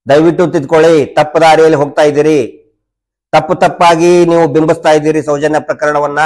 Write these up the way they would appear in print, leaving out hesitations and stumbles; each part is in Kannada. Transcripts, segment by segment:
ದಯವಿಟ್ಟು ತಿದ್ಕೊಳ್ಳಿ. ತಪ್ಪು ದಾರಿಯಲ್ಲಿ ಹೋಗ್ತಾ ಇದ್ದೀರಿ, ತಪ್ಪಾಗಿ ನೀವು ಬಿಂಬಿಸ್ತಾ ಇದ್ದೀರಿ ಸೌಜನ್ಯ ಪ್ರಕರಣವನ್ನ.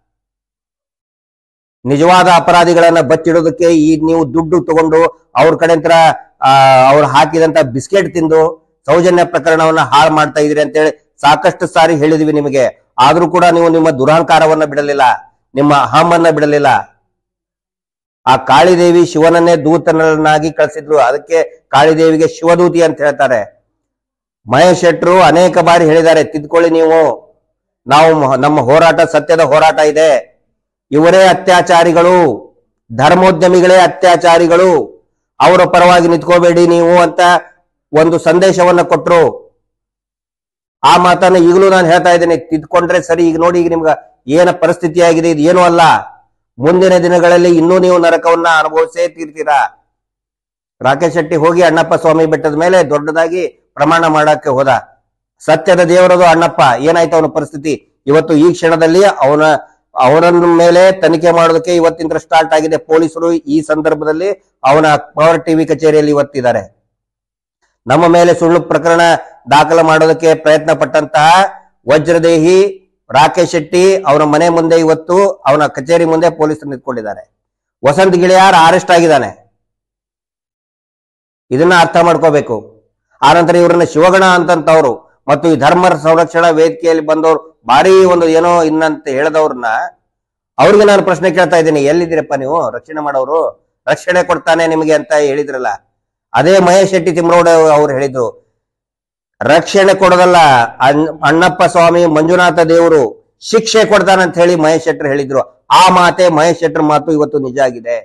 ನಿಜವಾದ ಅಪರಾಧಿಗಳನ್ನ ಬಚ್ಚಿಡೋದಕ್ಕೆ ಈ ನೀವು ದುಡ್ಡು ತಗೊಂಡು ಅವ್ರ ಕಡೆ ಅವ್ರು ಹಾಕಿದಂತ ಬಿಸ್ಕೆಟ್ ತಿಂದು ಸೌಜನ್ಯ ಪ್ರಕರಣವನ್ನ ಹಾಳು ಮಾಡ್ತಾ ಇದೀರಿ ಅಂತೇಳಿ ಸಾಕಷ್ಟು ಸಾರಿ ಹೇಳಿದ್ವಿ ನಿಮಗೆ. ಆದ್ರೂ ಕೂಡ ನೀವು ನಿಮ್ಮ ದುರಹಂಕಾರವನ್ನ ಬಿಡಲಿಲ್ಲ, ನಿಮ್ಮ ಅಹಮನ್ನ ಬಿಡಲಿಲ್ಲ. ಆ ಕಾಳಿದೇವಿ ಶಿವನನ್ನೇ ದೂತನನ್ನಾಗಿ ಕಳಿಸಿದ್ರು, ಅದಕ್ಕೆ ಕಾಳಿದೇವಿಗೆ ಶಿವದೂತಿ ಅಂತ ಹೇಳ್ತಾರೆ. ಮಹೇಶ್ ಶೆಟ್ರು ಅನೇಕ ಬಾರಿ ಹೇಳಿದ್ದಾರೆ, ತಿದ್ಕೊಳ್ಳಿ ನೀವು, ನಾವು ನಮ್ಮ ಹೋರಾಟ ಸತ್ಯದ ಹೋರಾಟ ಇದೆ, ಇವರೇ ಅತ್ಯಾಚಾರಿಗಳು, ಧರ್ಮೋದ್ಯಮಿಗಳೇ ಅತ್ಯಾಚಾರಿಗಳು, ಅವರ ಪರವಾಗಿ ನಿಂತ್ಕೋಬೇಡಿ ನೀವು ಅಂತ ಒಂದು ಸಂದೇಶವನ್ನ ಕೊಟ್ರು. ಆ ಮಾತನ್ನ ಈಗಲೂ ನಾನು ಹೇಳ್ತಾ ಇದ್ದೇನೆ, ತಿದ್ಕೊಂಡ್ರೆ ಸರಿ. ಈಗ ನೋಡಿ, ಈಗ ನಿಮ್ಗ ಏನ ಪರಿಸ್ಥಿತಿ ಆಗಿದೆ, ಇದು ಏನೂ ಅಲ್ಲ. ಮುಂದಿನ ದಿನಗಳಲ್ಲಿ ಇನ್ನೂ ನೀವು ನರಕವನ್ನ ಅನುಭವಿಸೇ ತೀರ್ತೀರಾ. ರಾಕೇಶ್ ಶೆಟ್ಟಿ ಹೋಗಿ ಅಣ್ಣಪ್ಪ ಸ್ವಾಮಿ ಬೆಟ್ಟದ ಮೇಲೆ ದೊಡ್ಡದಾಗಿ ಪ್ರಮಾಣ ಮಾಡಕ್ಕೆ ಹೋದ. ಸತ್ಯದ ದೇವರದು ಅಣ್ಣಪ್ಪ, ಏನಾಯ್ತು ಅವನ ಪರಿಸ್ಥಿತಿ? ಇವತ್ತು ಈ ಕ್ಷಣದಲ್ಲಿ ಅವನ ಮೇಲೆ ತನಿಖೆ ಮಾಡೋದಕ್ಕೆ ಇವತ್ತಿಂದ ಸ್ಟಾರ್ಟ್ ಆಗಿದೆ. ಪೊಲೀಸರು ಈ ಸಂದರ್ಭದಲ್ಲಿ ಅವನ ಪವರ್ ಟಿವಿ ಕಚೇರಿಯಲ್ಲಿ ಇವತ್ತಿದ್ದಾರೆ. ನಮ್ಮ ಮೇಲೆ ಸುಳ್ಳು ಪ್ರಕರಣ ದಾಖಲು ಮಾಡೋದಕ್ಕೆ ಪ್ರಯತ್ನ ಪಟ್ಟಂತಹ ವಜ್ರದೇಹಿ ರಾಕೇಶ್ ಶೆಟ್ಟಿ ಅವರ ಮನೆ ಮುಂದೆ ಇವತ್ತು ಅವನ ಕಚೇರಿ ಮುಂದೆ ಪೊಲೀಸರು ನಿಂತ್ಕೊಂಡಿದ್ದಾರೆ. ವಸಂತ್ ಗಿಳಿಯಾರ್ ಅರೆಸ್ಟ್ ಆಗಿದ್ದಾನೆ. ಇದನ್ನ ಅರ್ಥ ಮಾಡ್ಕೋಬೇಕು. ಆನಂತರ ಇವರನ್ನ ಶಿವಗಣ ಅಂತಂತವ್ರು ಮತ್ತು ಈ ಧರ್ಮ ಸಂರಕ್ಷಣಾ ವೇದಿಕೆಯಲ್ಲಿ ಬಂದವರು ಭಾರಿ ಒಂದು ಏನೋ ಇನ್ನಂತ ಹೇಳದವ್ರನ್ನ ಅವ್ರಿಗೆ ನಾನು ಪ್ರಶ್ನೆ ಕೇಳ್ತಾ ಇದ್ದೀನಿ, ಎಲ್ಲಿದ್ದೀರಪ್ಪ ನೀವು? ರಕ್ಷಣೆ ಮಾಡೋರು, ರಕ್ಷಣೆ ಕೊಡ್ತಾನೆ ನಿಮಗೆ ಅಂತ ಹೇಳಿದ್ರಲ್ಲ. ಅದೇ ಮಹೇಶ್ ಶೆಟ್ಟಿ ತಿಮ್ರೋಡ್ ಅವ್ರು ಹೇಳಿದ್ರು, ರಕ್ಷಣೆ ಕೊಡೋದಲ್ಲ, ಅಣ್ಣಪ್ಪ ಸ್ವಾಮಿ ಮಂಜುನಾಥ ದೇವರು ಶಿಕ್ಷೆ ಕೊಡ್ತಾನಂತ ಹೇಳಿ ಮಹೇಶ್ ಶೆಟ್ಟರ್ ಹೇಳಿದ್ರು. ಆ ಮಾತೆ ಮಹೇಶ್ ಶೆಟ್ಟರ್ ಮಾತು ಇವತ್ತು ನಿಜ ಆಗಿದೆ,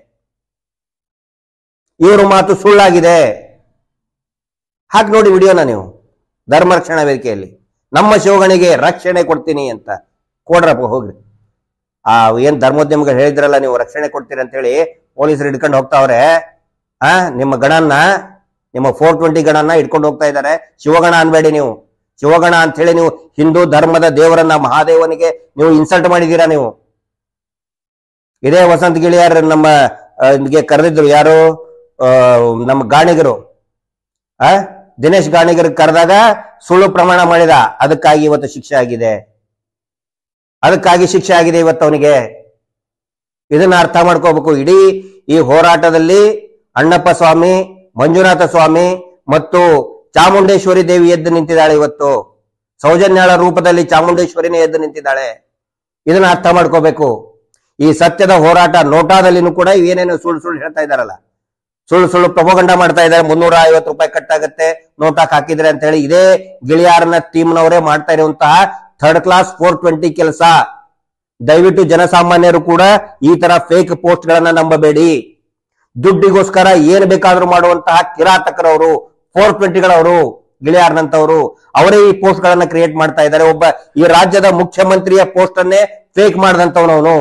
ಇವ್ರ ಮಾತು ಸುಳ್ಳಾಗಿದೆ. ಹಾಕಿ ನೋಡಿ ವಿಡಿಯೋನ ನೀವು, ಧರ್ಮ ರಕ್ಷಣಾ ವೇದಿಕೆಯಲ್ಲಿ ನಮ್ಮ ಶಿವಗಣಿಗೆ ರಕ್ಷಣೆ ಕೊಡ್ತೀನಿ ಅಂತ ಕೊಡ್ರಪ್ಪ, ಹೋಗ್ರಿ. ಏನ್ ಧರ್ಮೋದ್ಯಮಿಗಳು ಹೇಳಿದ್ರಲ್ಲ ನೀವು ರಕ್ಷಣೆ ಕೊಡ್ತೀರಿ ಅಂತ ಹೇಳಿ ಪೊಲೀಸರು ಹಿಡ್ಕೊಂಡು ಹೋಗ್ತಾವ್ರೆ. ನಿಮ್ಮ ಗಣನ್ನ, ನಿಮ್ಮ 420 ಗಣನ್ನ ಇಟ್ಕೊಂಡು ಹೋಗ್ತಾ ಇದ್ದಾರೆ. ಶಿವಗಣ ಅನ್ಬೇಡಿ ನೀವು. ಶಿವಗಣ ಅಂತ ಹೇಳಿ ನೀವು ಹಿಂದೂ ಧರ್ಮದ ದೇವರನ್ನ, ಮಹಾದೇವನಿಗೆ ನೀವು ಇನ್ಸಲ್ಟ್ ಮಾಡಿದೀರಾ ನೀವು. ಇದೇ ವಸಂತ್ ಗಿಳಿಯಾರ್ ನಮ್ಮ ಕರೆದಿದ್ರು, ಯಾರು ನಮ್ಮ ಗಾಣಿಗರು, ದಿನೇಶ್ ಗಾಣಿಗರ್ ಕರೆದಾಗ ಸುಳ್ಳು ಪ್ರಮಾಣ ಮಾಡಿದ, ಅದಕ್ಕಾಗಿ ಇವತ್ತು ಶಿಕ್ಷೆ ಆಗಿದೆ. ಇವತ್ತು ಅವನಿಗೆ. ಇದನ್ನ ಅರ್ಥ ಮಾಡ್ಕೋಬೇಕು. ಇಡೀ ಈ ಹೋರಾಟದಲ್ಲಿ ಅಣ್ಣಪ್ಪ ಸ್ವಾಮಿ, ಮಂಜುನಾಥ ಸ್ವಾಮಿ ಮತ್ತು ಚಾಮುಂಡೇಶ್ವರಿ ದೇವಿ ಎದ್ದು ನಿಂತಿದ್ದಾಳೆ. ಇವತ್ತು ಸೌಜನ್ಯಾಳ ರೂಪದಲ್ಲಿ ಚಾಮುಂಡೇಶ್ವರಿನೇ ಎದ್ದು ನಿಂತಿದ್ದಾಳೆ. ಇದನ್ನ ಅರ್ಥ ಮಾಡ್ಕೋಬೇಕು. ಈ ಸತ್ಯದ ಹೋರಾಟ ನೋಟಾದಲ್ಲಿನೂ ಕೂಡ ಏನೇನು ಸುಳ್ಳು ಹೇಳ್ತಾ ಇದಾರಲ್ಲ, ಸುಳ್ಳು ಪ್ರಭೋಗಂಡ ಮಾಡ್ತಾ ಇದ್ದಾರೆ. 350 ರೂಪಾಯಿ ಕಟ್ಟಾಗತ್ತೆ ನೋಟಾಕ್ ಹಾಕಿದ್ರೆ ಅಂತ ಹೇಳಿ ಇದೇ ಗಿಳಿಯಾರನ ಟೀಮ್ನವರೇ ಮಾಡ್ತಾ ಇರುವಂತಹ ಥರ್ಡ್ ಕ್ಲಾಸ್ 420 ಕೆಲಸ. ದಯವಿಟ್ಟು ಜನಸಾಮಾನ್ಯರು ಕೂಡ ಈ ತರ ಫೇಕ್ ಪೋಸ್ಟ್ ಗಳನ್ನ ನಂಬಬೇಡಿ. ದುಡ್ಡಿಗೋಸ್ಕರ ಏನ್ ಬೇಕಾದ್ರೂ ಮಾಡುವಂತಹ ಕಿರಾತಕರವರು, 420ಗಳವರು, ಗಿಳಿಯಾರ್ನಂತವರು, ಅವರೇ ಈ ಪೋಸ್ಟ್ ಗಳನ್ನ ಕ್ರಿಯೇಟ್ ಮಾಡ್ತಾ ಇದ್ದಾರೆ. ಒಬ್ಬ ಈ ರಾಜ್ಯದ ಮುಖ್ಯಮಂತ್ರಿಯ ಪೋಸ್ಟ್ ಅನ್ನೇ ಫೇಕ್ ಮಾಡಿದಂತವನವನು.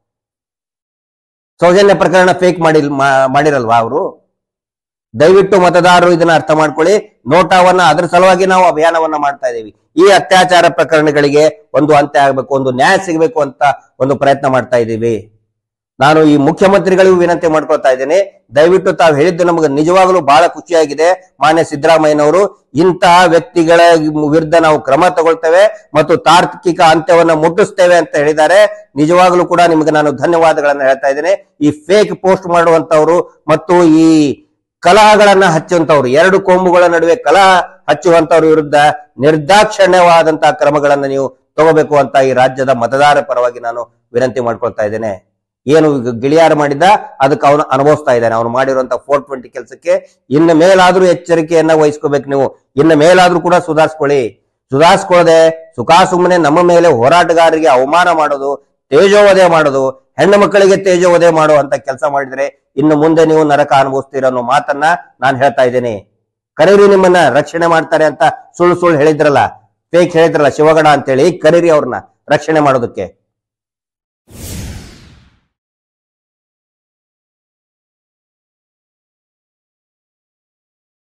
ಸೌಜನ್ಯ ಪ್ರಕರಣ ಫೇಕ್ ಮಾಡಿರಲ್ವಾ ಅವರು? ದಯವಿಟ್ಟು ಮತದಾರರು ಇದನ್ನ ಅರ್ಥ ಮಾಡ್ಕೊಳ್ಳಿ. ನೋಟಾವನ್ನ ಅದರ ಸಲುವಾಗಿ ನಾವು ಅಭಿಯಾನವನ್ನ ಮಾಡ್ತಾ ಇದ್ದೀವಿ. ಈ ಅತ್ಯಾಚಾರ ಪ್ರಕರಣಗಳಿಗೆ ಒಂದು ಅಂತ್ಯ ಆಗಬೇಕು, ಒಂದು ನ್ಯಾಯ ಸಿಗಬೇಕು ಅಂತ ಒಂದು ಪ್ರಯತ್ನ ಮಾಡ್ತಾ ಇದ್ದೀವಿ. ನಾನು ಈ ಮುಖ್ಯಮಂತ್ರಿಗಳಿಗೂ ವಿನಂತಿ ಮಾಡ್ಕೊಳ್ತಾ ಇದ್ದೇನೆ, ದಯವಿಟ್ಟು ತಾವು ಹೇಳಿದ್ದು ನಮಗೆ ನಿಜವಾಗಲೂ ಬಹಳ ಖುಷಿಯಾಗಿದೆ. ಮಾನ್ಯ ಸಿದ್ದರಾಮಯ್ಯನವರು ಇಂತಹ ವ್ಯಕ್ತಿಗಳ ವಿರುದ್ಧ ನಾವು ಕ್ರಮ ತಗೊಳ್ತೇವೆ ಮತ್ತು ತಾರ್ಕಿಕ ಅಂತ್ಯವನ್ನ ಮುಟ್ಟಿಸ್ತೇವೆ ಅಂತ ಹೇಳಿದ್ದಾರೆ. ನಿಜವಾಗಲೂ ಕೂಡ ನಿಮಗೆ ನಾನು ಧನ್ಯವಾದಗಳನ್ನ ಹೇಳ್ತಾ ಇದ್ದೇನೆ. ಈ ಫೇಕ್ ಪೋಸ್ಟ್ ಮಾಡುವಂತವ್ರು ಮತ್ತು ಈ ಕಲಹಗಳನ್ನ ಹಚ್ಚುವಂತವ್ರು, ಎರಡು ಕೊಂಬುಗಳ ನಡುವೆ ಕಲಹ ಹಚ್ಚುವಂತವ್ರ ವಿರುದ್ಧ ನಿರ್ದಾಕ್ಷಣ್ಯವಾದಂತಹ ಕ್ರಮಗಳನ್ನ ನೀವು ತಗೋಬೇಕು ಅಂತ ಈ ರಾಜ್ಯದ ಮತದಾರರ ಪರವಾಗಿ ನಾನು ವಿನಂತಿ ಮಾಡ್ಕೊಳ್ತಾ ಇದ್ದೇನೆ. ಏನು ಗಿಳಿಯಾರ ಮಾಡಿದ್ದ ಅದಕ್ಕೆ ಅವನು ಅನುಭವಿಸ್ತಾ ಇದ್ದಾನೆ. ಅವನು ಮಾಡಿರುವಂತಹ 420 ಕೆಲಸಕ್ಕೆ ಇನ್ನು ಮೇಲಾದ್ರೂ ಎಚ್ಚರಿಕೆಯನ್ನ ವಹಿಸ್ಕೋಬೇಕು. ನೀವು ಇನ್ನು ಮೇಲಾದ್ರೂ ಕೂಡ ಸುಧಾರಿಸ್ಕೊಳ್ಳದೆ ಸುಮ್ಮನೆ ನಮ್ಮ ಮೇಲೆ ಹೋರಾಟಗಾರರಿಗೆ ಅವಮಾನ ಮಾಡೋದು, ತೇಜೋವಧೆ ಮಾಡೋದು, ಹೆಣ್ಣು ಮಕ್ಕಳಿಗೆ ತೇಜೋವಧೆ ಮಾಡುವಂತ ಕೆಲಸ ಮಾಡಿದ್ರೆ ಇನ್ನು ಮುಂದೆ ನೀವು ನರಕ ಅನುಭವಿಸ್ತೀರ ಅನ್ನೋ ಮಾತನ್ನ ನಾನು ಹೇಳ್ತಾ ಇದ್ದೇನೆ. ಕರೀರಿ, ನಿಮ್ಮನ್ನ ರಕ್ಷಣೆ ಮಾಡ್ತಾರೆ ಅಂತ ಸುಳ್ಳು ಹೇಳಿದ್ರಲ್ಲ, ಫೇಕ್ ಹೇಳಿದ್ರಲ್ಲ ಶಿವಗಣ ಅಂತೇಳಿ, ಕರೀರಿ ಅವ್ರನ್ನ ರಕ್ಷಣೆ ಮಾಡೋದಕ್ಕೆ.